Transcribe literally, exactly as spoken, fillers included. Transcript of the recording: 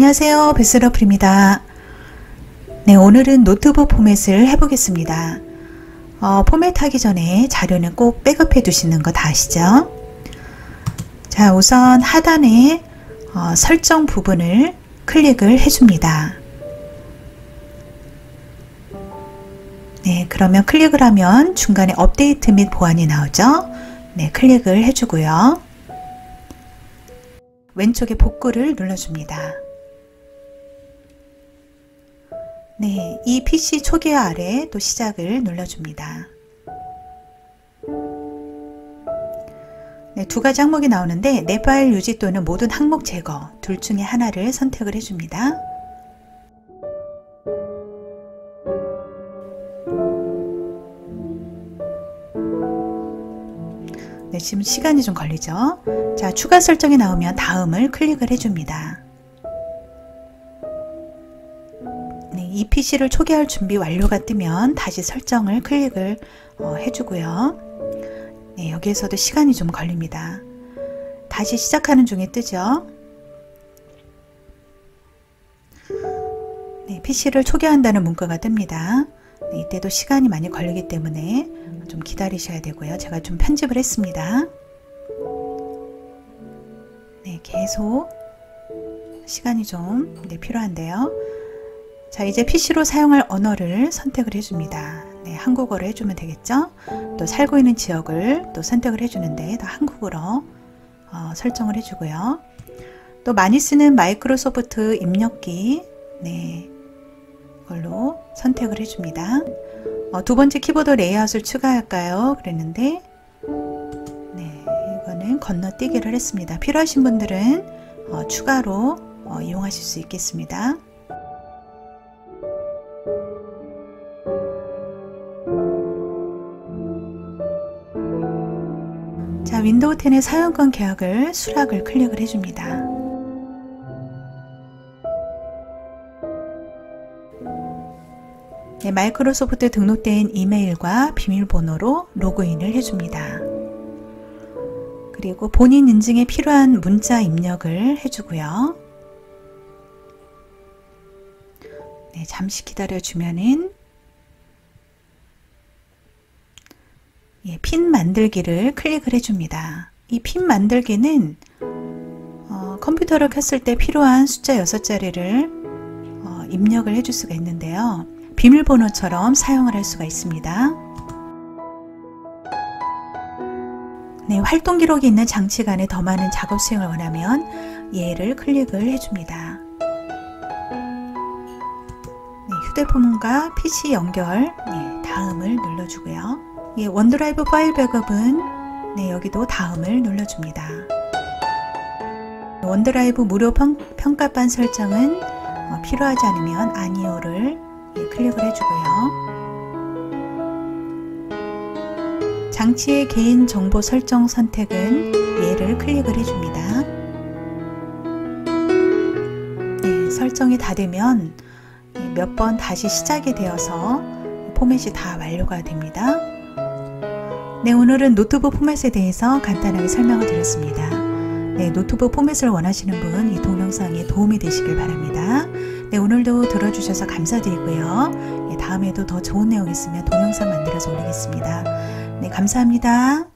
안녕하세요, 베스러플입니다. 네, 오늘은 노트북 포맷을 해보겠습니다. 어, 포맷하기 전에 자료는 꼭 백업해 두시는 거 다 아시죠? 자, 우선 하단에 어, 설정 부분을 클릭을 해줍니다. 네, 그러면 클릭을 하면 중간에 업데이트 및 보안이 나오죠? 네, 클릭을 해주고요. 왼쪽에 복구를 눌러줍니다. 네, 이 피씨 초기화 아래 또 시작을 눌러줍니다. 네, 두 가지 항목이 나오는데 내 파일 유지 또는 모든 항목 제거 둘 중에 하나를 선택을 해줍니다. 네, 지금 시간이 좀 걸리죠? 자, 추가 설정이 나오면 다음을 클릭을 해줍니다. 네, 이 피씨를 초기화할 준비 완료가 뜨면 다시 설정을 클릭을 어, 해주고요. 네, 여기에서도 시간이 좀 걸립니다. 다시 시작하는 중에 뜨죠? 네, 피씨를 초기화한다는 문구가 뜹니다. 네, 이때도 시간이 많이 걸리기 때문에 좀 기다리셔야 되고요. 제가 좀 편집을 했습니다. 네, 계속 시간이 좀 네, 필요한데요. 자, 이제 피씨로 사용할 언어를 선택을 해줍니다. 네, 한국어로 해주면 되겠죠? 또 살고 있는 지역을 또 선택을 해주는데 또 한국어로 어, 설정을 해주고요. 또 많이 쓰는 마이크로소프트 입력기 네, 걸로 선택을 해줍니다. 어, 두 번째 키보드 레이아웃을 추가할까요? 그랬는데 네, 이거는 건너뛰기를 했습니다. 필요하신 분들은 어, 추가로 어, 이용하실 수 있겠습니다. 자, 윈도우 텐의 사용권 계약을 수락을 클릭을 해줍니다. 네, 마이크로소프트 등록된 이메일과 비밀번호로 로그인을 해줍니다. 그리고 본인 인증에 필요한 문자 입력을 해주고요. 네, 잠시 기다려주면은 예, 핀 만들기를 클릭을 해줍니다. 이 핀 만들기는 어, 컴퓨터를 켰을 때 필요한 숫자 여섯 자리를 어, 입력을 해줄 수가 있는데요. 비밀번호처럼 사용을 할 수가 있습니다. 네, 활동 기록이 있는 장치 간에 더 많은 작업 수행을 원하면 얘를 클릭을 해줍니다. 네, 휴대폰과 피씨 연결 네, 다음을 눌러주고요. 예, 원드라이브 파일 백업은 네, 여기도 다음을 눌러줍니다. 원드라이브 무료 평, 평가반 설정은 어, 필요하지 않으면 아니오를 예, 클릭을 해주고요. 장치의 개인 정보 설정 선택은 얘를 클릭을 해줍니다. 네, 설정이 다 되면 몇 번 다시 시작이 되어서 포맷이 다 완료가 됩니다. 네, 오늘은 노트북 포맷에 대해서 간단하게 설명을 드렸습니다. 네, 노트북 포맷을 원하시는 분 이 동영상에 도움이 되시길 바랍니다. 네, 오늘도 들어주셔서 감사드리고요. 네, 다음에도 더 좋은 내용 있으면 동영상 만들어서 올리겠습니다. 네, 감사합니다.